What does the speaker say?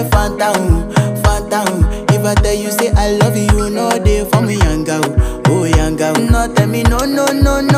phantom, phantom. If I tell you say I love you, you know they for me, young girl, oh young girl. No tell me no, no, no, no.